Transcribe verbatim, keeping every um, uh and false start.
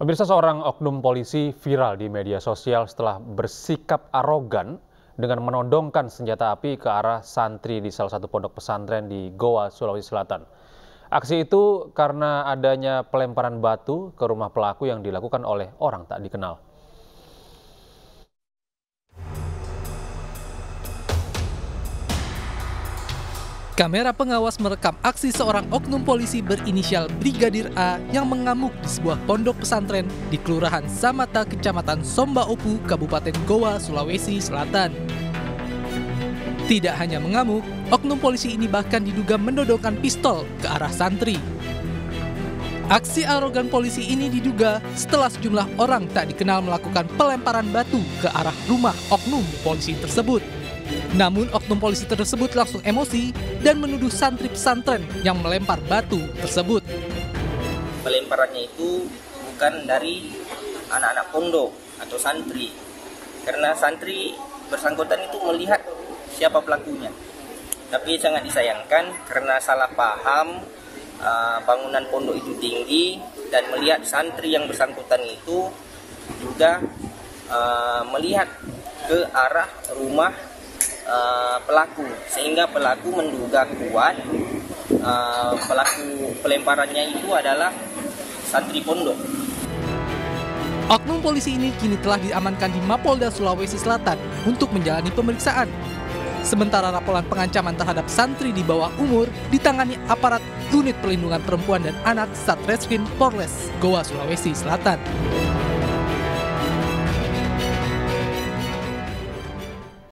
Pemirsa, seorang oknum polisi viral di media sosial setelah bersikap arogan dengan menodongkan senjata api ke arah santri di salah satu pondok pesantren di Goa, Sulawesi Selatan. Aksi itu karena adanya pelemparan batu ke rumah pelaku yang dilakukan oleh orang tak dikenal. Kamera pengawas merekam aksi seorang oknum polisi berinisial Brigadir A yang mengamuk di sebuah pondok pesantren di Kelurahan Samata, Kecamatan Sombaopu, Kabupaten Goa, Sulawesi Selatan. Tidak hanya mengamuk, oknum polisi ini bahkan diduga menodongkan pistol ke arah santri. Aksi arogan polisi ini diduga setelah sejumlah orang tak dikenal melakukan pelemparan batu ke arah rumah oknum polisi tersebut. Namun oknum polisi tersebut langsung emosi dan menuduh santri pesantren yang melempar batu tersebut. Pelemparannya itu bukan dari anak-anak pondok atau santri, karena santri bersangkutan itu melihat siapa pelakunya. Tapi sangat disayangkan karena salah paham, bangunan pondok itu tinggi dan melihat santri yang bersangkutan itu juga melihat ke arah rumah Uh, pelaku, sehingga pelaku menduga kuat uh, pelaku pelemparannya itu adalah santri pondok. Oknum polisi ini kini telah diamankan di Mapolda Sulawesi Selatan untuk menjalani pemeriksaan. Sementara laporan pengancaman terhadap santri di bawah umur ditangani aparat Unit Perlindungan Perempuan dan Anak Satreskrim Polres Goa, Sulawesi Selatan.